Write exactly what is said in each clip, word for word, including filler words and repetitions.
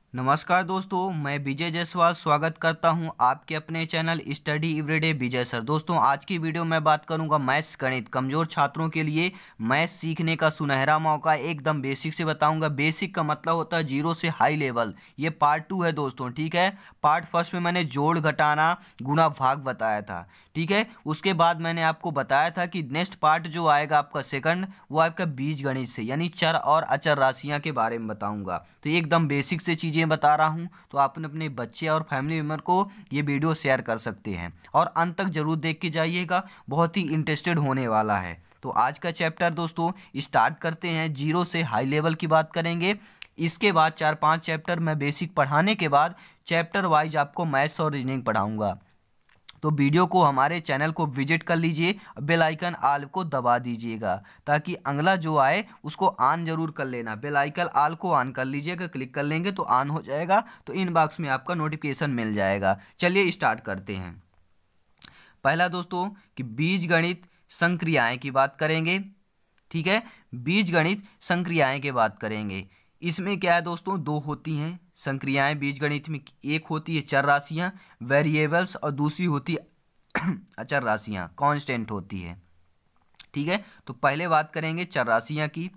नमस्कार दोस्तों, मैं विजय जायसवाल स्वागत करता हूं आपके अपने channel study everyday Vijay sir. दोस्तों, आज की वीडियो में बात करूंगा मैथ्स गणित कमज़ोर छात्रों के लिए मैथ्स सीखने का सुनहरा मौका। एकदम बेसिक से बताऊंगा। बेसिक का मतलब होता है जीरो से हाई लेवल। ये पार्ट टू है दोस्तों, ठीक है। पार्ट फर्स्ट में मैंने जोड़ घटाना गुणा भाग बताया था, ठीक है। उसके बाद मैंने आपको बताया था कि नेक्स्ट पार्ट जो आएगा आपका सेकंड, वो आपका बीज गणित से यानी चर और अचर राशियाँ के बारे में बताऊँगा। तो एकदम बेसिक से चीज़ें बता रहा हूं, तो आप अपने बच्चे और फैमिली मेम्बर को ये वीडियो शेयर कर सकते हैं और अंत तक जरूर देख के जाइएगा, बहुत ही इंटरेस्टेड होने वाला है। तो आज का चैप्टर दोस्तों स्टार्ट करते हैं। जीरो से हाई लेवल की बात करेंगे। इसके बाद चार पांच चैप्टर मैं बेसिक पढ़ाने के बाद चैप्टर वाइज आपको मैथ्स और रीजनिंग पढ़ाऊंगा। तो वीडियो को हमारे चैनल को विजिट कर लीजिए, बेल आइकन आल को दबा दीजिएगा ताकि अगला जो आए उसको ऑन जरूर कर लेना। बेल आइकन आल को ऑन कर लीजिएगा, क्लिक कर लेंगे तो ऑन हो जाएगा, तो इनबॉक्स में आपका नोटिफिकेशन मिल जाएगा। चलिए स्टार्ट करते हैं। पहला दोस्तों कि बीजगणित संक्रियाएं की बात करेंगे, ठीक है। बीजगणित संक्रियाएं की बात करेंगे। इसमें क्या है दोस्तों, दो होती हैं संक्रियाएं बीजगणित में। एक होती है चर राशियां वेरिएबल्स और दूसरी होती है अचर राशियां कांस्टेंट होती है, ठीक है। तो पहले बात करेंगे चर राशियां की।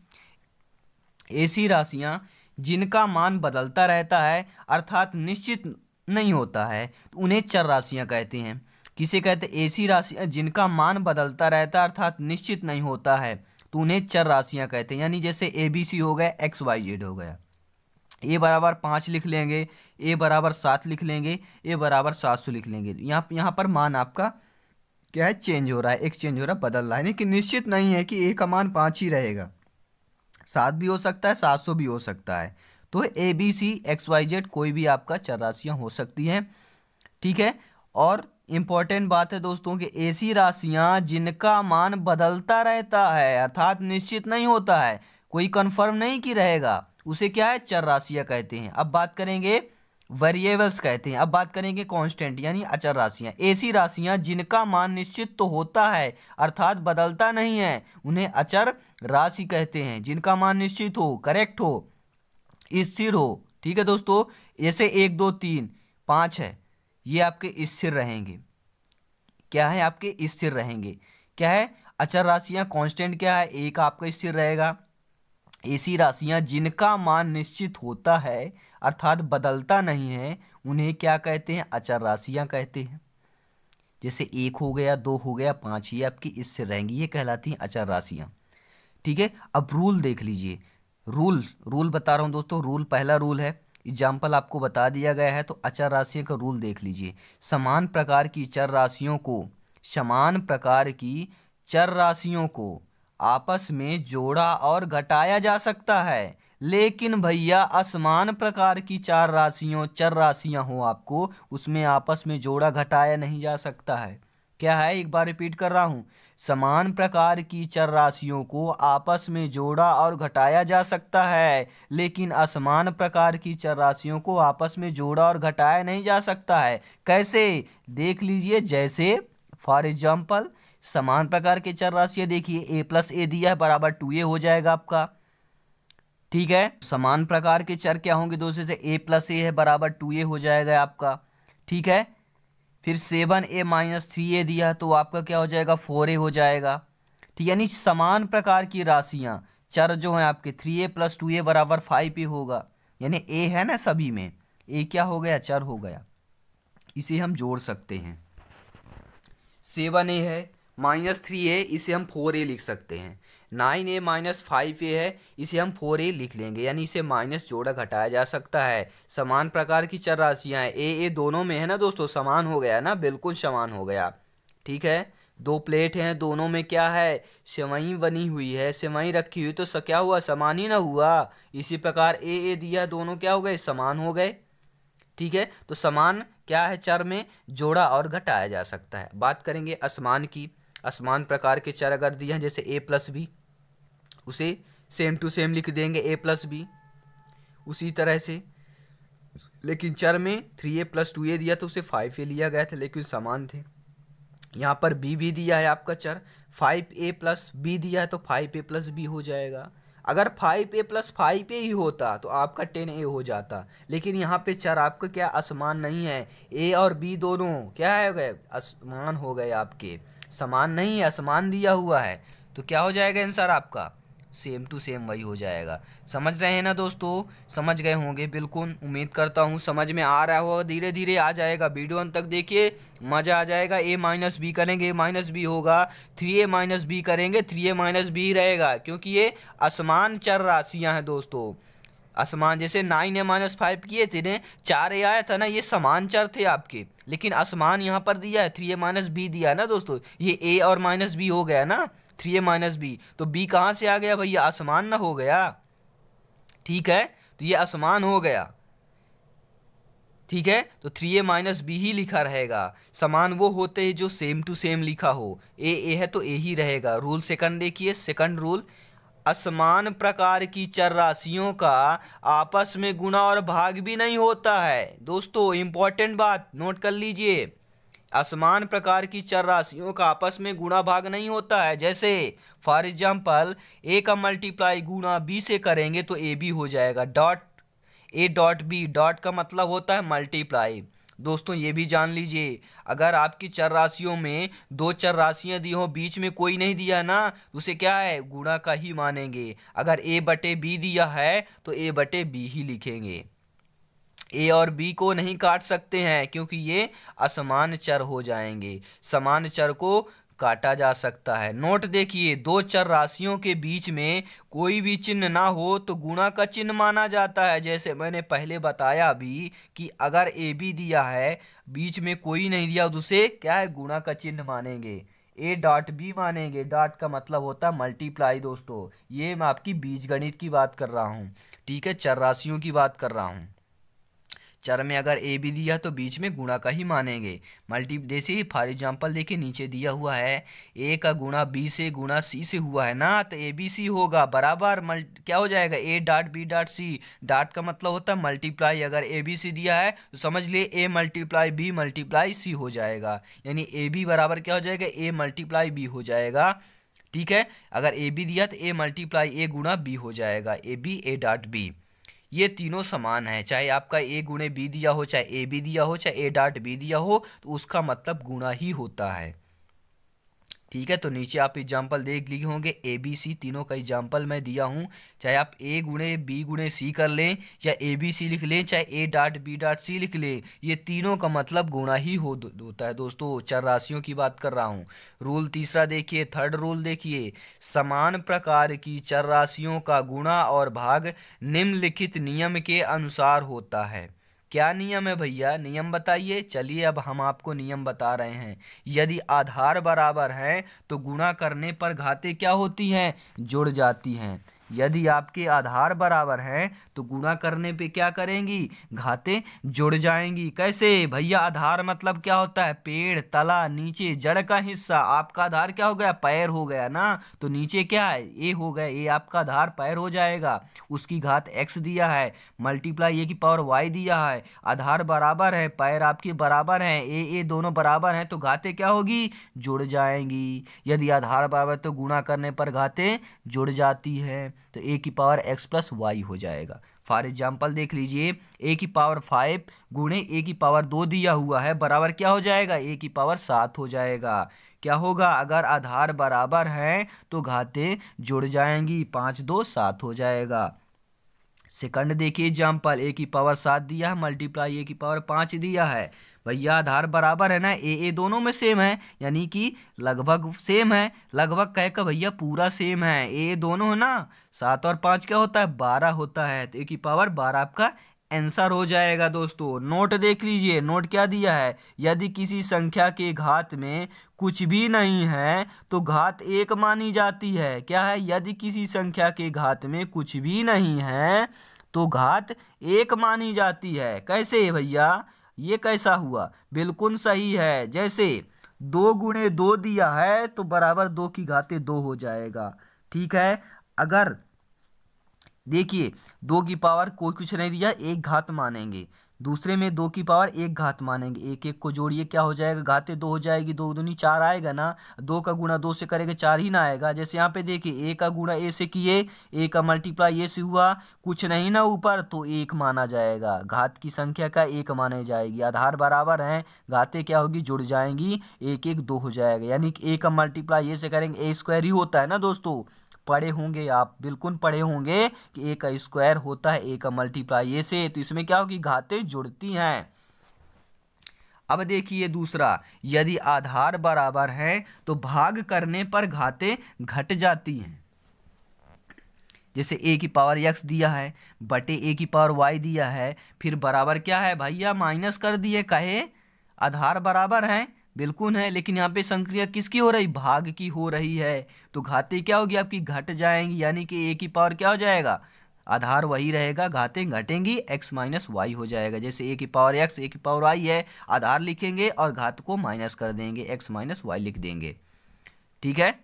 ऐसी राशियां जिनका मान बदलता रहता है अर्थात निश्चित नहीं होता है, तो उन्हें चर राशियां कहते हैं। किसे कहते हैं? ऐसी राशियां जिनका मान बदलता रहता है अर्थात निश्चित नहीं होता है, तो उन्हें चर राशियां कहते हैं। यानी जैसे ए बी सी हो गया, एक्स वाई जेड हो गया। ए बराबर पाँच लिख लेंगे, ए बराबर सात लिख लेंगे, ए बराबर सात सौ लिख लेंगे। यहाँ यहाँ पर मान आपका क्या है, चेंज हो रहा है, एक चेंज हो रहा है, बदल रहा है। यानी कि निश्चित नहीं है कि ए का मान पाँच ही रहेगा, सात भी हो सकता है, सात सौ भी हो सकता है। तो A B C X Y Z कोई भी आपका चर राशियाँ हो सकती हैं, ठीक है। और इंपॉर्टेंट बात है दोस्तों कि ऐसी राशियां जिनका मान बदलता रहता है अर्थात निश्चित नहीं होता है, कोई कंफर्म नहीं कि रहेगा, उसे क्या है, चर राशियां कहते हैं। अब बात करेंगे वेरिएबल्स कहते हैं। अब बात करेंगे कांस्टेंट यानी अचर राशियां। ऐसी राशियां जिनका मान निश्चित तो होता है अर्थात बदलता नहीं है, उन्हें अचर राशि कहते हैं। जिनका मान निश्चित हो, करेक्ट हो, स्थिर हो, ठीक है दोस्तों। जैसे एक दो तीन पाँच है, ये आपके स्थिर रहेंगे। क्या है, आपके स्थिर रहेंगे। क्या है, अचर राशियां कांस्टेंट क्या है, एक आपका स्थिर रहेगा। ऐसी राशियां जिनका मान निश्चित होता है अर्थात बदलता नहीं है, उन्हें क्या कहते हैं, अचर राशियां कहते हैं। जैसे एक हो गया, दो हो गया, पाँच, ये आपकी स्थिर रहेंगी, ये कहलाती हैं अचर राशियां, ठीक है। अब रूल देख लीजिए। रूल रूल बता रहा हूं दोस्तों। रूल पहला रूल है, एग्जाम्पल आपको बता दिया गया है, तो अचर राशियों का रूल देख लीजिए। समान प्रकार की चर राशियों को समान प्रकार की चर राशियों को आपस में जोड़ा और घटाया जा सकता है, लेकिन भैया असमान प्रकार की चार राशियों चर राशियां हो आपको, उसमें आपस में जोड़ा घटाया नहीं जा सकता है। क्या है, एक बार रिपीट कर रहा हूं, समान प्रकार की चर राशियों को आपस में जोड़ा और घटाया जा सकता है, लेकिन असमान प्रकार की चर राशियों को आपस में जोड़ा और घटाया नहीं जा सकता है। कैसे, देख लीजिए। जैसे फॉर एग्जाम्पल समान प्रकार के चर राशियां देखिए, ए प्लस ए दिया है बराबर टू ए हो जाएगा आपका, ठीक है। समान प्रकार के चर क्या होंगे दोस्तों, से ए प्लस ए है बराबर टू ए हो जाएगा आपका, ठीक है। फिर seven A minus three A दिया तो आपका क्या हो जाएगा, फोर ए हो जाएगा, ठीक। यानी समान प्रकार की राशियां चर जो हैं आपके, three A plus two A बराबर फाइव ए होगा। यानी ए है ना सभी में, ए क्या हो गया, चर हो गया, इसे हम जोड़ सकते हैं। सेवन ए है माइनस थ्री ए, इसे हम फोर ए लिख सकते हैं। Nine A minus five A है, इसे हम फोर ए लिख लेंगे, यानी इसे माइनस जोड़ा घटाया जा सकता है। समान प्रकार की चर राशियां हैं, ए ए दोनों में है ना दोस्तों, समान हो गया ना, बिल्कुल समान हो गया, ठीक है। दो प्लेट हैं, दोनों में क्या है, सेवई बनी हुई है, सेवई रखी हुई, तो स क्या हुआ, समान ही ना हुआ। इसी प्रकार ए ए दिया, दोनों क्या हो गए, समान हो गए, ठीक है। तो समान क्या है, चर में जोड़ा और घटाया जा सकता है। बात करेंगे असमान की। असमान प्रकार के चर अगर दिए हैं जैसे ए प्लस बी, उसे सेम टू सेम लिख देंगे, ए प्लस बी उसी तरह से। लेकिन चर में three A plus two A दिया तो उसे फाइव ए लिया गया था, लेकिन समान थे। यहाँ पर बी भी दिया है आपका चर, फाइव ए प्लस बी दिया है तो फाइव ए प्लस बी हो जाएगा। अगर five A plus five A ही होता तो आपका टेन ए हो जाता, लेकिन यहाँ पे चर आपका क्या असमान नहीं है। ए और बी दोनों क्या है गए, असमान हो गए आपके, समान नहीं है, असमान दिया हुआ है। तो क्या हो जाएगा आंसर आपका, सेम टू सेम वही हो जाएगा। समझ रहे हैं ना दोस्तों, समझ गए होंगे, बिल्कुल उम्मीद करता हूँ समझ में आ रहा होगा, धीरे धीरे आ जाएगा। वीडियो अंत तक देखिए, मज़ा आ जाएगा। ए माइनस बी करेंगे, ए माइनस बी होगा, थ्री ए माइनस बी करेंगे, थ्री ए माइनस बी रहेगा, क्योंकि ये असमान चर राशियाँ हैं दोस्तों। असमान, जैसे नाइन ए माइनस फाइव किए थे ने, चार ए आया था ना, ये समान चर थे आपके, लेकिन असमान यहाँ पर दिया है, थ्री ए माइनस बी दिया है ना दोस्तों, ये ए और माइनस बी हो गया ना, थ्री ए माइनस बी, तो बी कहाँ से आ गया भैया, असमान ना हो गया। ठीक है, तो ये असमान हो गया। ठीक है, तो थ्री ए माइनस बी ही लिखा रहेगा। समान वो होते हैं जो सेम टू सेम लिखा हो, ए ए है तो ए ही रहेगा। रूल सेकंड देखिए, सेकंड रूल, असमान प्रकार की चर राशियों का आपस में गुणा और भाग भी नहीं होता है। दोस्तों इंपॉर्टेंट बात नोट कर लीजिए, असमान प्रकार की चर राशियों का आपस में गुणा भाग नहीं होता है। जैसे फॉर एग्जाम्पल, ए का मल्टीप्लाई गुणा बी से करेंगे तो ए बी हो जाएगा, dot A dot B, dot का मतलब होता है मल्टीप्लाई। दोस्तों ये भी जान लीजिए, अगर आपकी चर राशियों में दो चर राशियां दी हो, बीच में कोई नहीं दिया ना, तो उसे क्या है, गुणा का ही मानेंगे। अगर ए बटे बी दिया है तो ए बटे बी ही लिखेंगे। ए और बी को नहीं काट सकते हैं क्योंकि ये असमान चर हो जाएंगे। समान चर को काटा जा सकता है। नोट देखिए, दो चर राशियों के बीच में कोई भी चिन्ह ना हो तो गुणा का चिन्ह माना जाता है। जैसे मैंने पहले बताया भी कि अगर ए बी दिया है, बीच में कोई नहीं दिया, तो उसे क्या है, गुणा का चिन्ह मानेंगे, ए डॉट बी मानेंगे। डॉट का मतलब होता है मल्टीप्लाई। दोस्तों ये मैं आपकी बीजगणित की बात कर रहा हूँ, ठीक है, चर राशियों की बात कर रहा हूँ। चर में अगर ए भी दिया तो बीच में गुणा का ही मानेंगे। मल्टी जैसे ही फॉर एग्जाम्पल देखिए नीचे दिया हुआ है, ए का गुणा बी से गुणा सी से हुआ है ना, तो ए बी सी होगा बराबर मल क्या हो जाएगा, A dot B dot C. Dot का मतलब होता है मल्टीप्लाई। अगर ए बी सी दिया है तो समझ लिए A multiply B multiply C हो जाएगा, यानी ए बी बराबर क्या हो जाएगा, ए मल्टीप्लाई बी हो जाएगा। ठीक है, अगर ए बी दिया तो ए मल्टीप्लाई ए गुणा बी हो जाएगा, A B A dot B. ये तीनों समान है, चाहे आपका ए गुणे बी दिया हो, चाहे ए बी दिया हो, चाहे ए डॉट बी दिया हो, तो उसका मतलब गुणा ही होता है। ठीक है, तो नीचे आप एग्जाम्पल देख लिए होंगे, ए बी सी तीनों का एग्जाम्पल मैं दिया हूँ। चाहे आप ए गुणे बी गुणे सी कर लें, या ए बी सी लिख लें, चाहे A dot B dot C लिख लें, ये तीनों का मतलब गुणा ही हो होता है। दोस्तों चर राशियों की बात कर रहा हूँ। रूल तीसरा देखिए, थर्ड रूल देखिए, समान प्रकार की चर राशियों का गुणा और भाग निम्नलिखित नियम के अनुसार होता है। क्या नियम है भैया, नियम बताइए। चलिए अब हम आपको नियम बता रहे हैं। यदि आधार बराबर हैं तो गुणा करने पर घातें क्या होती हैं, जुड़ जाती हैं। यदि आपके आधार बराबर हैं तो गुणा करने पे क्या करेंगी, घातें जुड़ जाएंगी। कैसे भैया, आधार मतलब क्या होता है, पेड़, तला, नीचे, जड़ का हिस्सा। आपका आधार क्या हो गया, पैर हो गया ना, तो नीचे क्या है, ए हो गया, ए आपका आधार पैर हो जाएगा। उसकी घात एक्स दिया है, मल्टीप्लाई ए की पावर वाई दिया है। आधार बराबर है, पैर आपके बराबर हैं, ए ए दोनों बराबर हैं, तो घातें क्या होगी, जुड़ जाएंगी। यदि आधार बराबर तो गुणा करने पर घातें जुड़ जाती है, तो ए की पावर एक्स प्लस वाई हो जाएगा। फॉर एग्जाम्पल देख लीजिए, ए की पावर फाइव गुणे ए की पावर दो दिया हुआ है, बराबर क्या हो जाएगा, ए की पावर सात हो जाएगा। क्या होगा, अगर आधार बराबर हैं तो घातें जुड़ जाएंगी, पाँच दो सात हो जाएगा। सेकंड देखिए एग्जाम्पल, ए की पावर सात दिया है, मल्टीप्लाई ए की पावर पाँच दिया है। भैया आधार बराबर है ना, ए ए दोनों में सेम है, यानी कि लगभग सेम है। लगभग कह का भैया पूरा सेम है, ए दोनों है ना। सात और पाँच क्या होता है, बारह होता है, तो ए की पावर बारह आपका आंसर हो जाएगा। दोस्तों नोट देख लीजिए, नोट क्या दिया है, यदि किसी संख्या के घात में कुछ भी नहीं है तो घात एक मानी जाती है। क्या है, यदि किसी संख्या के घात में कुछ भी नहीं है तो घात एक मानी जाती है। कैसे भैया, ये कैसा हुआ, बिल्कुल सही है। जैसे दो गुणे दो दिया है तो बराबर दो की घातें दो हो जाएगा। ठीक है, अगर देखिए दो की पावर कोई कुछ नहीं दिया, एक घात मानेंगे। दूसरे में दो की पावर एक घात मानेंगे, एक एक को जोड़िए क्या हो जाएगा, घाते दो हो जाएगी, दो दूनी चार आएगा ना, दो का गुणा दो से करेंगे चार ही ना आएगा। जैसे यहाँ पे देखिए ए का गुणा ए से किए, ए का मल्टीप्लाई ए से हुआ, कुछ नहीं ना ऊपर तो एक माना जाएगा, घात की संख्या का एक माने जाएगी। आधार बराबर हैं, घाते क्या होगी, जुड़ जाएंगी, एक एक दो हो जाएगा, यानी कि ए का मल्टीप्लाई ए से करेंगे ए स्क्वायर ही होता है ना दोस्तों, पढ़े होंगे आप, बिल्कुल पढ़े होंगे कि ए का स्क्वायर होता है ए का मल्टीप्लाई ए से, तो इसमें क्या होगी, घातें जुड़ती हैं। अब देखिए दूसरा, यदि आधार बराबर है तो भाग करने पर घातें घट जाती हैं। जैसे ए की पावर एक्स दिया है बटे ए की पावर वाई दिया है, फिर बराबर क्या है भैया, माइनस कर दिए, कहे आधार बराबर है, बिल्कुल है, लेकिन यहाँ पे संक्रिया किसकी हो रही, भाग की हो रही है, तो घातें क्या होगी आपकी, घट जाएंगी, यानी कि ए की पावर क्या हो जाएगा, आधार वही रहेगा, घातें घटेंगी, एक्स माइनस वाई हो जाएगा। जैसे ए की पावर एक्स, ए की पावर वाई है, आधार लिखेंगे और घात को माइनस कर देंगे, एक्स माइनस वाई लिख देंगे। ठीक है,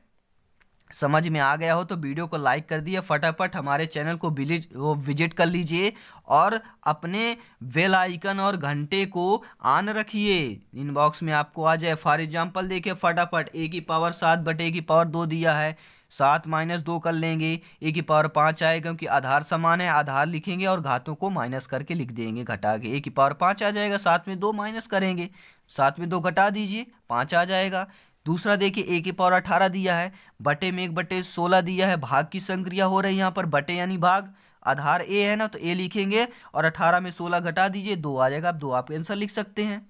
समझ में आ गया हो तो वीडियो को लाइक कर दिए, फटाफट हमारे चैनल को विजिट वो विजिट कर लीजिए और अपने बेल आइकन और घंटे को ऑन रखिए, इनबॉक्स में आपको आ जाए। फॉर एग्जांपल देखिए फटाफट, ए की पावर सात बटे ए की पावर दो दिया है, सात माइनस दो कर लेंगे, ए की पावर पाँच आएगा क्योंकि आधार समान है, आधार लिखेंगे और घातों को माइनस करके लिख देंगे घटा के, ए की पावर पाँच आ जाएगा, सात में दो माइनस करेंगे, सात में दो घटा दीजिए, पाँच आ जाएगा। दूसरा देखिए ए की पावर अठारह दिया है, बटे में एक बटे सोलह दिया है, भाग की संक्रिया हो रही है यहाँ पर, बटे यानी भाग, आधार ए है ना तो ए लिखेंगे और अठारह में सोलह घटा दीजिए, दो आ जाएगा। आप दो आप आंसर लिख सकते हैं,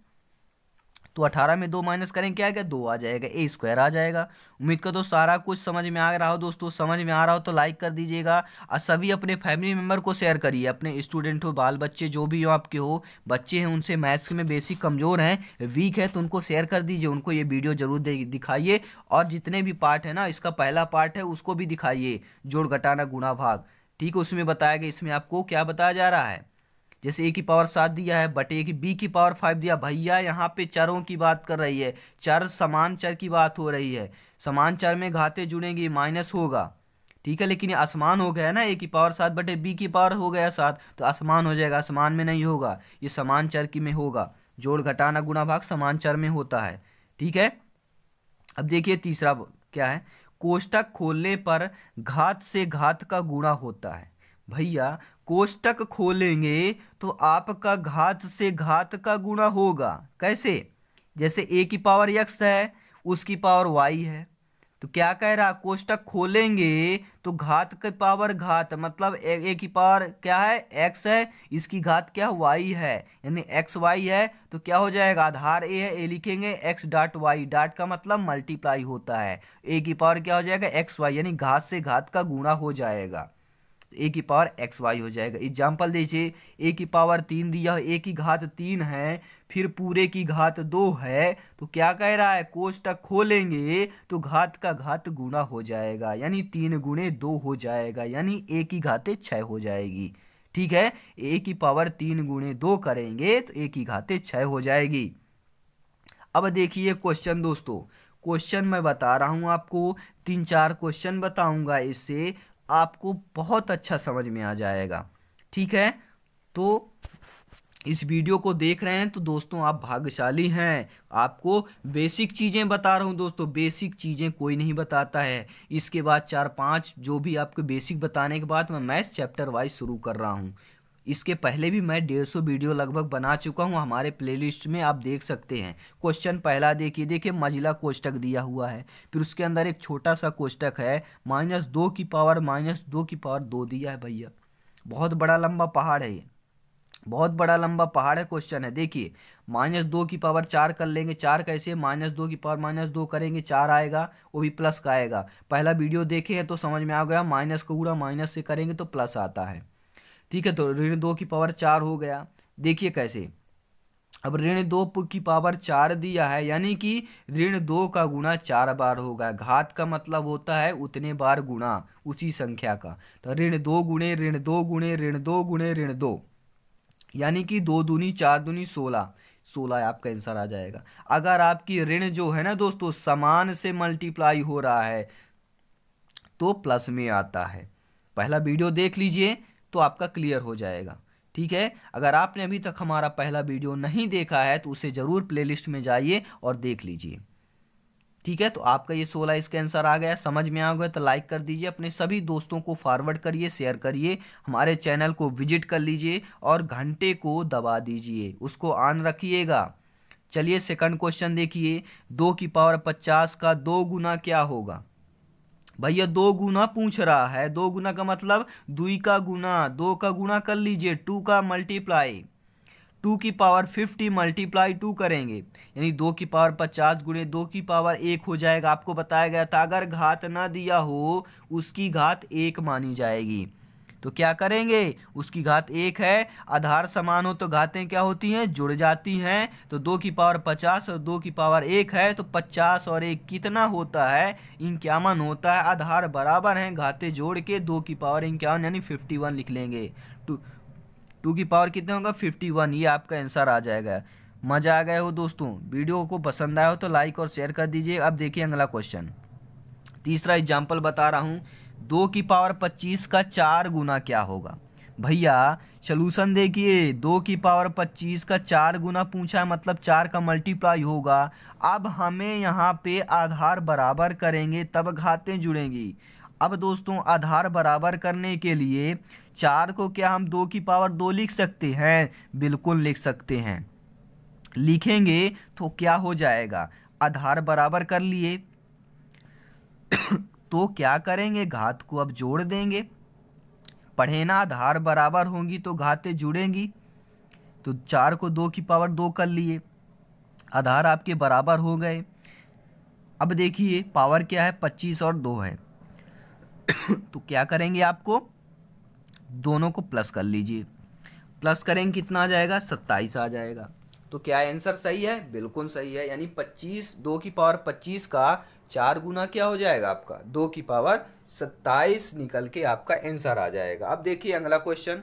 तो अठारह में दो माइनस करेंगे क्या आएगा, दो आ जाएगा, ए स्क्वायर आ जाएगा। उम्मीद कर दो सारा कुछ समझ में आ रहा हो दोस्तों, समझ में आ रहा हो तो लाइक कर दीजिएगा और सभी अपने फैमिली मेम्बर को शेयर करिए, अपने स्टूडेंट हो, बाल बच्चे जो भी हो आपके हो, बच्चे हैं उनसे मैथ्स में बेसिक कमज़ोर हैं, वीक है, तो उनको शेयर कर दीजिए, उनको ये वीडियो जरूर दिखाइए और जितने भी पार्ट है ना, इसका पहला पार्ट है उसको भी दिखाइए, जोड़ घटाना गुणा भाग, ठीक है, उसमें बताया गया, इसमें आपको क्या बताया जा रहा है। जैसे ए की पावर सात दिया है बटे ए की बी की पावर फाइव दिया, भैया यहाँ पे चरों की बात कर रही है, चर समान चर की बात हो रही है, समान चर में घाते जुड़ेंगी, माइनस होगा, ठीक है, लेकिन ये आसमान हो गया ना, ए की पावर सात बटे बी की पावर हो गया सात, तो आसमान हो जाएगा, आसमान में नहीं होगा, ये समान चर की में होगा, जोड़ घटाना गुणा भाग समान चर में होता है। ठीक है, अब देखिए तीसरा क्या है, कोष्टक खोलने पर घात से घात का गुणा होता है। भैया कोष्टक खोलेंगे तो आपका घात से घात का गुणा होगा, कैसे, जैसे ए की पावर एक्स है उसकी पावर वाई है, तो क्या कह रहा, कोष्टक खोलेंगे तो घात की पावर घात, मतलब ए, ए की पावर क्या है, एक्स है, इसकी घात क्या वाई है, यानी एक्स वाई है, तो क्या हो जाएगा, आधार ए है, ए लिखेंगे, एक्स डॉट वाई, डॉट का मतलब मल्टीप्लाई होता है, ए की पावर क्या हो जाएगा, एक्स वाई, यानी घात से घात का गुणा हो जाएगा, ए की पावर एक्स वाई हो जाएगा। एग्जाम्पल दीजिए, ए की पावर तीन दिया है, ए की घात तीन है, फिर पूरे की घात दो है, तो क्या कह रहा है, कोष्टक खोलेंगे तो घात का घात गुणा हो जाएगा, यानी तीन गुणे दो हो जाएगा, यानी ए की घातें छः हो जाएगी। ठीक है, ए की पावर तीन गुणे दो करेंगे तो ए की घातें छः हो जाएगी। अब देखिए क्वेश्चन दोस्तों, क्वेश्चन मैं बता रहा हूँ आपको, तीन चार क्वेश्चन बताऊंगा, इससे आपको बहुत अच्छा समझ में आ जाएगा। ठीक है, तो इस वीडियो को देख रहे हैं तो दोस्तों आप भाग्यशाली हैं, आपको बेसिक चीज़ें बता रहा हूं दोस्तों, बेसिक चीज़ें कोई नहीं बताता है, इसके बाद चार पांच जो भी आपको बेसिक बताने के बाद मैं मैथ्स चैप्टर वाइज शुरू कर रहा हूं। इसके पहले भी मैं डेढ़ सौ वीडियो लगभग बना चुका हूं, हमारे प्लेलिस्ट में आप देख सकते हैं। क्वेश्चन पहला देखिए, देखिए मझिला कोष्टक दिया हुआ है, फिर उसके अंदर एक छोटा सा कोष्टक है, माइनस दो की पावर माइनस दो की पावर दो दिया है। भैया बहुत बड़ा लंबा पहाड़ है ये, बहुत बड़ा लंबा पहाड़ है, क्वेश्चन है। देखिए माइनस दो की पावर चार कर लेंगे, चार कैसे, माइनस दो की पावर माइनस दो करेंगे चार आएगा, वो भी प्लस का आएगा। पहला वीडियो देखे हैं तो समझ में आ गया, माइनस को गुणा माइनस से करेंगे तो प्लस आता है। ठीक है, तो ऋण दो की पावर चार हो गया। देखिए कैसे, अब ऋण दो की पावर चार दिया है, यानी कि ऋण दो का गुणा चार बार होगा। घात का मतलब होता है उतने बार गुणा उसी संख्या का, तो ऋण दो गुणे ऋण दो गुणे ऋण दो गुणे ऋण दो, यानी कि दो दूनी चार दूनी सोलह, सोलह आपका आंसर आ जाएगा। अगर आपकी ऋण जो है ना दोस्तों समान से मल्टीप्लाई हो रहा है तो प्लस में आता है। पहला वीडियो देख लीजिए तो आपका क्लियर हो जाएगा। ठीक है। अगर आपने अभी तक हमारा पहला वीडियो नहीं देखा है तो उसे ज़रूर प्लेलिस्ट में जाइए और देख लीजिए। ठीक है, तो आपका ये सोलह इसका आंसर आ गया। समझ में आ गया तो लाइक कर दीजिए, अपने सभी दोस्तों को फॉरवर्ड करिए, शेयर करिए, हमारे चैनल को विजिट कर लीजिए और घंटे को दबा दीजिए, उसको ऑन रखिएगा। चलिए सेकंड क्वेश्चन देखिए, दो की पावर पचास का दो गुना क्या होगा। भैया दो गुना पूछ रहा है, दो गुना का मतलब दुई का गुना, दो का गुना कर लीजिए, टू का मल्टीप्लाई, टू की पावर फिफ्टी मल्टीप्लाई टू करेंगे यानी दो की पावर पचास गुणे दो की पावर एक हो जाएगा। आपको बताया गया था अगर घात ना दिया हो उसकी घात एक मानी जाएगी। तो क्या करेंगे, उसकी घात एक है, आधार समान हो तो घातें क्या होती हैं, जुड़ जाती हैं। तो दो की पावर पचास और दो की पावर एक है तो पचास और एक कितना होता है, इक्यावन होता है। आधार बराबर हैं, घातें जोड़ के दो की पावर इक्यावन यानी फिफ्टी वन लिख लेंगे। टू टू की पावर कितने होगा, फिफ्टी वन, ये आपका आंसर आ जाएगा। मज़ा आ गया हो दोस्तों, वीडियो को पसंद आया हो तो लाइक और शेयर कर दीजिए। अब देखिए अगला क्वेश्चन, तीसरा एग्जाम्पल बता रहा हूँ, दो की पावर पच्चीस का चार गुना क्या होगा। भैया सॉल्यूशन देखिए, दो की पावर पच्चीस का चार गुना पूछा है मतलब चार का मल्टीप्लाई होगा। अब हमें यहाँ पे आधार बराबर करेंगे तब घातें जुड़ेंगी। अब दोस्तों आधार बराबर करने के लिए चार को क्या हम दो की पावर दो लिख सकते हैं, बिल्कुल लिख सकते हैं। लिखेंगे तो क्या हो जाएगा, आधार बराबर कर लिए तो क्या करेंगे, घात को अब जोड़ देंगे। पढ़े ना, आधार बराबर होंगी तो घातें जुड़ेंगी। तो चार को दो की पावर दो कर लिए, आधार आपके बराबर हो गए। अब देखिए पावर क्या है, पच्चीस और दो है तो क्या करेंगे, आपको दोनों को प्लस कर लीजिए, प्लस करेंगे कितना आ जाएगा, सत्ताईस आ जाएगा। तो क्या आंसर सही है, बिल्कुल सही है। यानी पच्चीस, दो की पावर पच्चीस का चार गुना क्या हो जाएगा आपका, दो की पावर सत्ताईस निकल के आपका आंसर आ जाएगा। अब देखिए अगला क्वेश्चन,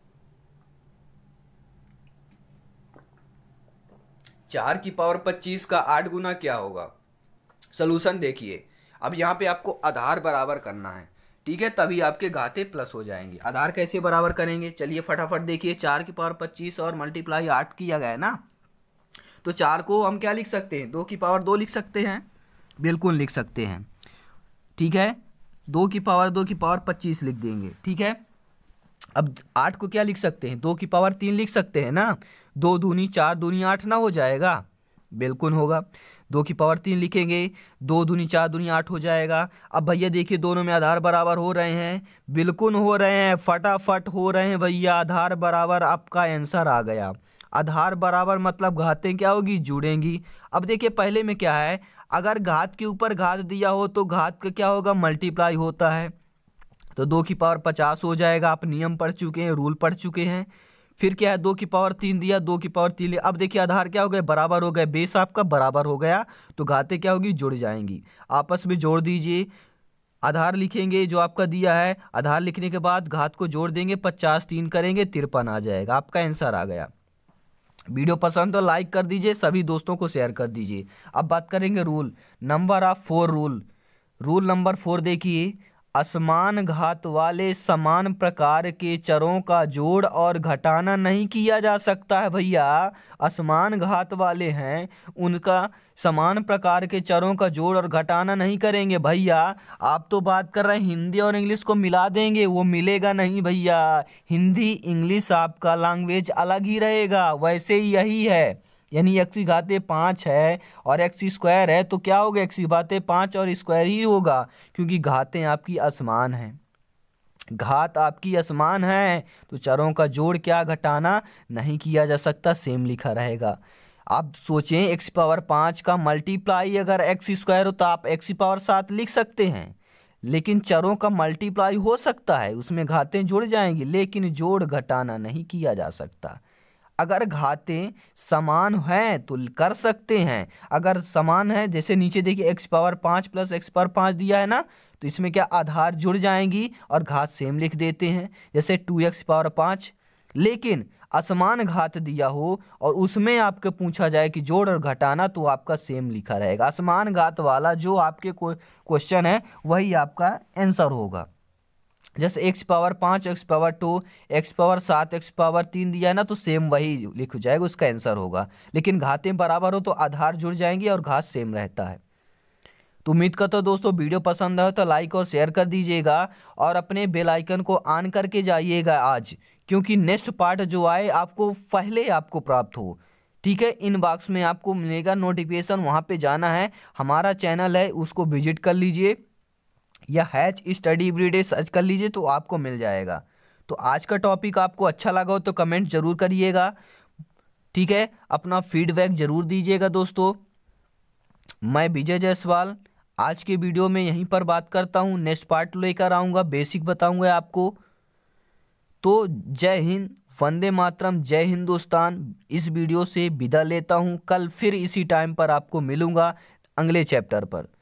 चार की पावर पच्चीस का आठ गुना क्या होगा। सॉल्यूशन देखिए, अब यहाँ पे आपको आधार बराबर करना है, ठीक है, तभी आपके घाते प्लस हो जाएंगे। आधार कैसे बराबर करेंगे, चलिए फटाफट देखिए। चार की पावर पच्चीस और मल्टीप्लाई आठ किया गया है ना, तो चार को हम क्या लिख सकते हैं, दो की पावर दो लिख सकते हैं, बिल्कुल लिख सकते हैं। ठीक है, दो की पावर दो की पावर पच्चीस लिख देंगे। ठीक है, अब आठ को क्या लिख सकते हैं, दो की पावर तीन लिख सकते हैं ना, दो दूनी चार दूनी आठ ना हो जाएगा, बिल्कुल होगा। दो की पावर तीन लिखेंगे, दो दूनी चार दूनी आठ हो जाएगा। अब भैया देखिए दोनों में आधार बराबर हो रहे हैं, बिल्कुल हो रहे हैं, फटाफट हो रहे हैं भैया, आधार बराबर, आपका आंसर आ गया। आधार बराबर मतलब घातें क्या होगी, जुड़ेंगी। अब देखिए पहले में क्या है, अगर घात के ऊपर घात दिया हो तो घात का क्या होगा, मल्टीप्लाई होता है। तो दो की पावर पचास हो जाएगा, आप नियम पढ़ चुके हैं, रूल पढ़ चुके हैं। फिर क्या है, दो की पावर तीन दिया, दो की पावर तीन लिया। अब देखिए आधार क्या हो गए, बराबर हो गए, बेस आपका बराबर हो गया, तो घातें क्या होगी, जुड़ जाएंगी। आपस में जोड़ दीजिए, आधार लिखेंगे जो आपका दिया है, आधार लिखने के बाद घात को जोड़ देंगे, पचास तीन करेंगे, तिरपन आ जाएगा, आपका आंसर आ गया। वीडियो पसंद तो लाइक कर दीजिए, सभी दोस्तों को शेयर कर दीजिए। अब बात करेंगे rule number of four rule. Rule number four देखिए, असमान घात वाले समान प्रकार के चरों का जोड़ और घटाना नहीं किया जा सकता है। भैया असमान घात वाले हैं, उनका समान प्रकार के चरों का जोड़ और घटाना नहीं करेंगे। भैया आप तो बात कर रहे हैं हिंदी और इंग्लिश को मिला देंगे, वो मिलेगा नहीं भैया। हिंदी इंग्लिश आपका लैंग्वेज अलग ही रहेगा, वैसे ही यही है। यानी एक्स की घाते पाँच है और एक्स स्क्वायर है, तो क्या होगा, एक्स की घाते पाँच और स्क्वायर ही होगा, क्योंकि घातें आपकी असमान हैं। घात आपकी असमान है तो चरों का जोड़ क्या घटाना नहीं किया जा सकता, सेम लिखा रहेगा। आप सोचें एक्स पावर पाँच का मल्टीप्लाई अगर एक्स स्क्वायर हो तो आप एक्स पावर सात लिख सकते हैं, लेकिन चरों का मल्टीप्लाई हो सकता है, उसमें घातें जुड़ जाएंगी, लेकिन जोड़ घटाना नहीं किया जा सकता। अगर घातें समान हैं तो कर सकते हैं, अगर समान है, जैसे नीचे देखिए एक्स पावर पाँच प्लस एक्स पावर पाँच दिया है ना, तो इसमें क्या आधार जुड़ जाएंगी और घात सेम लिख देते हैं, जैसे टू एक्स पावर पाँच। लेकिन असमान घात दिया हो और उसमें आपको पूछा जाए कि जोड़ और घटाना, तो आपका सेम लिखा रहेगा। असमान घात वाला जो आपके क्वेश्चन है वही आपका आंसर होगा। जैसे एक्स पावर पाँच, X power two, X power सात, एक्स पावर तीन दिया है ना, तो सेम वही लिख जाएगा, उसका आंसर होगा। लेकिन घातें बराबर हो तो आधार जुड़ जाएंगी और घात सेम रहता है। तो उम्मीद करता हूँ दोस्तों वीडियो पसंद आए तो लाइक और शेयर कर दीजिएगा और अपने बेल आइकन को ऑन करके जाइएगा आज, क्योंकि नेक्स्ट पार्ट जो आए आपको पहले आपको प्राप्त हो। ठीक है, इनबॉक्स में आपको मिलेगा नोटिफिकेशन, वहाँ पे जाना है, हमारा चैनल है उसको विजिट कर लीजिए या हैच स्टडी एवरीडे सर्च कर लीजिए तो आपको मिल जाएगा। तो आज का टॉपिक आपको अच्छा लगा हो तो कमेंट जरूर करिएगा। ठीक है, अपना फीडबैक जरूर दीजिएगा दोस्तों। मैं विजय जायसवाल आज के वीडियो में यहीं पर बात करता हूँ, नेक्स्ट पार्ट लेकर आऊँगा, बेसिक बताऊँगा आपको। तो जय हिंद, वंदे मातरम, जय हिंदुस्तान। इस वीडियो से विदा लेता हूँ, कल फिर इसी टाइम पर आपको मिलूँगा अगले चैप्टर पर।